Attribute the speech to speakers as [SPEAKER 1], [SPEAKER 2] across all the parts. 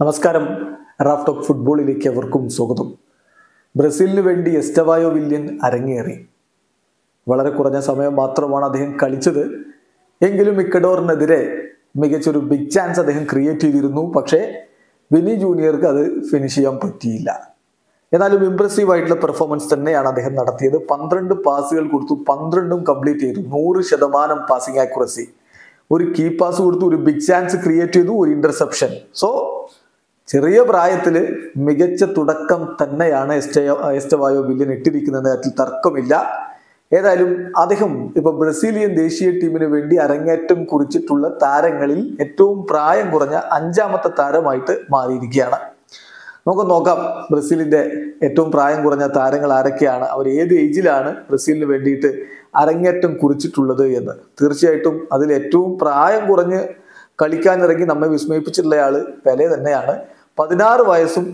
[SPEAKER 1] നമസ്കാരം. Raf talk ഫുട്ബോളിലേക്ക് അവർക്കും സ്വാഗതം. ബ്രസീലിന് വേണ്ടി എസ്റ്റവായോ വില്യൻ അരങ്ങേറി. വളരെ കുറഞ്ഞ സമയം മാത്രമാണ് അദ്ദേഹം കളിച്ചത്. എങ്കിലും ഇക്വഡോറിനെതിരെ മികച്ചൊരു ബിഗ് ചാൻസ് അദ്ദേഹം ക്രിയേറ്റ് ചെയ്തിരുന്നു. പക്ഷേ വിനി ജൂനിയർക്ക് അത് ഫിനിഷ് ചെയ്യാൻ പറ്റിയില്ല. എന്നാലും ഇംപ്രസീവ് ആയിട്ടുള്ള പെർഫോമൻസ് തന്നെയാണ് അദ്ദേഹം നടത്തിയത്. 12 പാസുകൾ കൊടുത്തു, 12ഉം കംപ്ലീറ്റ് ചെയ്തു. 100% പാസിംഗ് ആക്യുറസി. ഒരു കീ പാസ് കൊടുത്തു, ഒരു ബിഗ് ചാൻസ് ക്രിയേറ്റ് ചെയ്തു, ഒരു ഇന്റർസെപ്ഷൻ. സോ ചെറിയ പ്രായത്തിൽ മികച്ച തുടക്കം തന്നെയാണ് എസ്റ്റവായോ വില്യൻ ഇട്ടിരിക്കുന്നത് കാര്യത്തിൽ തർക്കമില്ല. ഏതായാലും അദ്ദേഹം ഇപ്പൊ ബ്രസീലിയൻ ദേശീയ ടീമിന് വേണ്ടി അരങ്ങേറ്റം കുറിച്ചിട്ടുള്ള താരങ്ങളിൽ ഏറ്റവും പ്രായം കുറഞ്ഞ 5ാമത്തെ താരമായിട്ട് മാറിയിരിക്കുകയാണ്. നമുക്ക് നോക്കാം ബ്രസീലിന്റെ ഏറ്റവും പ്രായം കുറഞ്ഞ താരങ്ങൾ ആരൊക്കെയാണ്, അവർ ഏത് ഏജിലാണ് ബ്രസീലിന് വേണ്ടിയിട്ട് അരങ്ങേറ്റം കുറിച്ചിട്ടുള്ളത് എന്ന്. തീർച്ചയായിട്ടും അതിൽ ഏറ്റവും പ്രായം കുറഞ്ഞ് കളിക്കാനിറങ്ങി നമ്മെ വിസ്മയിപ്പിച്ചിട്ടുള്ള ആള് പെലെ തന്നെയാണ്. 16 വയസ്സും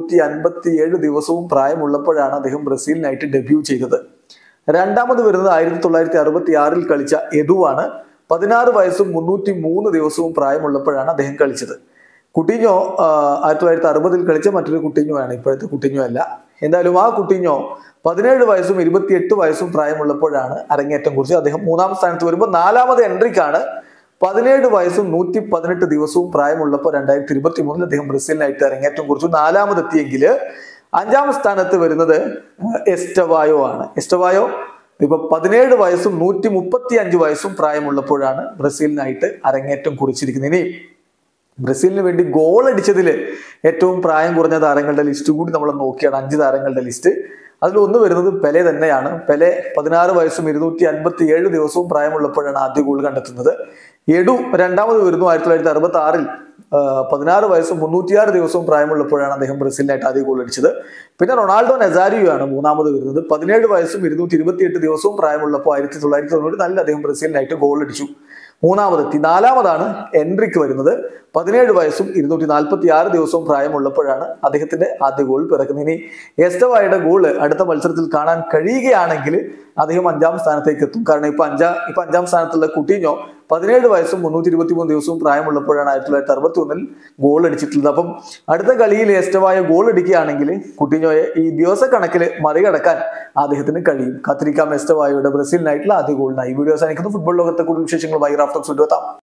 [SPEAKER 1] 257 ദിവസവും പ്രായമുള്ളപ്പോഴാണ് അദ്ദേഹം ബ്രസീലിനായിട്ട് ഡെബ്യൂ ചെയ്തത്. രണ്ടാമത് വരുന്നത് 1966 കളിച്ച എദുവാണ്. 16 വയസ്സും 303 ദിവസവും പ്രായമുള്ളപ്പോഴാണ് അദ്ദേഹം കളിച്ചത്. കുട്ടിഞ്ഞോ 1960 കളിച്ച മറ്റൊരു കുട്ടിഞ്ഞോ ആണ്, ഇപ്പോഴത്തെ കുട്ടിഞ്ഞോ അല്ല. എന്തായാലും ആ കുട്ടിഞ്ഞോ 17 വയസ്സും 28 വയസ്സും പ്രായമുള്ളപ്പോഴാണ് അരങ്ങേറ്റം കുറിച്ചത്. അദ്ദേഹം 3ാം സ്ഥാനത്ത് വരുമ്പോൾ 4ാമത് എൻട്രിക്കാണ്. 17 വയസ്സും 118 ദിവസവും പ്രായമുള്ളപ്പോൾ 2023 അദ്ദേഹം ബ്രസീലിനായിട്ട് അരങ്ങേറ്റം കുറിച്ചു. 4ാമത് എത്തിയെങ്കിൽ 5ാം സ്ഥാനത്ത് വരുന്നത് എസ്റ്റവായോ ആണ്. എസ്റ്റവായോ ഇപ്പൊ 17 വയസ്സും 135 വയസ്സും പ്രായമുള്ളപ്പോഴാണ് ബ്രസീലിനായിട്ട് അരങ്ങേറ്റം കുറിച്ചിരിക്കുന്നത്. ഇനി ബ്രസീലിന് വേണ്ടി ഗോൾ അടിച്ചതിൽ ഏറ്റവും പ്രായം കുറഞ്ഞ താരങ്ങളുടെ ലിസ്റ്റ് കൂടി നമ്മൾ നോക്കിയാണ്. 5 താരങ്ങളുടെ ലിസ്റ്റ്. അതിലൊന്ന് വരുന്നത് പെലെ തന്നെയാണ്. പെലെ 16 വയസ്സും 257 ദിവസവും പ്രായമുള്ളപ്പോഴാണ് ആദ്യ ഗോൾ കണ്ടെത്തുന്നത്. എഡു രണ്ടാമത് വരുന്നു 1966 16 വയസ്സും 306 ദിവസവും പ്രായമുള്ളപ്പോഴാണ് അദ്ദേഹം ബ്രസീലിനായിട്ട് ആദ്യ ഗോൾ അടിച്ചത്. പിന്നെ റൊണാൾഡോ നസാരിയോ ആണ് 3ാമത് വരുന്നത്. 17 വയസ്സും 228 ദിവസവും പ്രായമുള്ളപ്പോൾ 1994 അദ്ദേഹം ബ്രസീലിനായിട്ട് ഗോൾ അടിച്ചു. 3ാമതെത്തി. 4ാമതാണ് എൻട്രിക്ക് വരുന്നത്. 17 വയസ്സും 246 ദിവസവും പ്രായമുള്ളപ്പോഴാണ് അദ്ദേഹത്തിന്റെ ആദ്യ ഗോൾ പിറക്കുന്നത്. ഇനി എസ്റ്റവായുടെ ഗോള് അടുത്ത മത്സരത്തിൽ കാണാൻ കഴിയുകയാണെങ്കിൽ അദ്ദേഹം 5ാം സ്ഥാനത്തേക്ക് എത്തും. കാരണം ഇപ്പൊ 5ാം സ്ഥാനത്തുള്ള കുട്ടിഞ്ഞോ 17 വയസ്സും 323 ദിവസവും പ്രായമുള്ളപ്പോഴാണ് 1961 ഗോൾ അടിച്ചിട്ടുള്ളത്. അപ്പം അടുത്ത കളിയിൽ എസ്റ്റവായ ഗോൾ അടിക്കുകയാണെങ്കിൽ കുട്ടിഞ്ഞോയെ ഈ ദിവസക്കണക്കിൽ മറികടക്കാൻ അദ്ദേഹത്തിന് കഴിയും. കാത്തിരിക്കാം എസ്റ്റവായുടെ ബ്രസീലിനായിട്ടുള്ള ആദ്യ ഗോളിനായി. വീഡിയോ അവസാനിക്കുന്നു. ഫുട്ബോൾ ലോകത്തെ കൂടുതൽ വിശേഷങ്ങളുമായി റാഫ് ടോക്സ്.